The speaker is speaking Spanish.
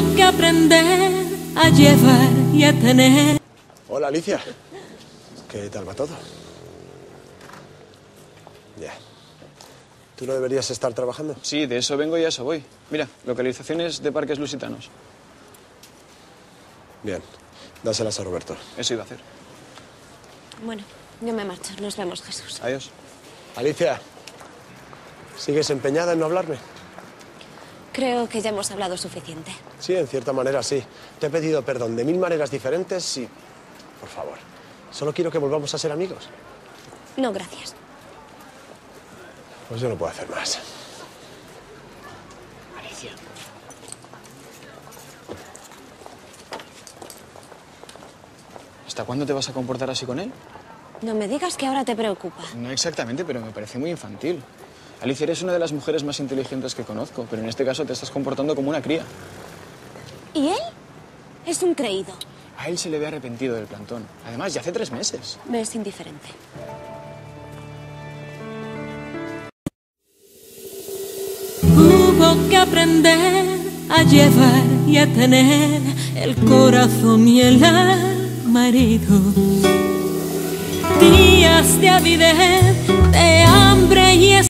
Hubo que aprender a llevar y a tener. Hola, Alicia. ¿Qué tal va todo? Ya. ¿Tú no deberías estar trabajando? Sí, de eso vengo y a eso voy. Mira, localizaciones de parques lusitanos. Bien. Dáselas a Roberto. Eso iba a hacer. Bueno, yo me marcho. Nos vemos, Jesús. Adiós. Alicia, ¿sigues empeñada en no hablarme? Creo que ya hemos hablado suficiente. Sí, en cierta manera sí. Te he pedido perdón de 1000 maneras diferentes y... Por favor, solo quiero que volvamos a ser amigos. No, gracias. Pues yo no puedo hacer más. Alicia. ¿Hasta cuándo te vas a comportar así con él? No me digas que ahora te preocupa. No exactamente, pero me parece muy infantil. Alicia, eres una de las mujeres más inteligentes que conozco, pero en este caso te estás comportando como una cría. ¿Y él? Es un creído. A él se le ve arrepentido del plantón. Además, ya hace 3 meses. Me es indiferente. Hubo que aprender a llevar y a tener el corazón y el alma heridos. Días de avidez, de hambre y